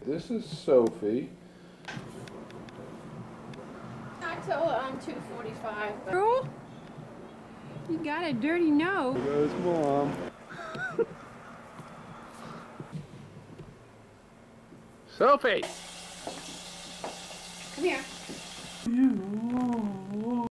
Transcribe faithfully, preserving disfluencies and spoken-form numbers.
this is Sophie. I told her I'm two forty-five. Girl, you got a dirty nose. There goes Mom. Sophie! Come here. You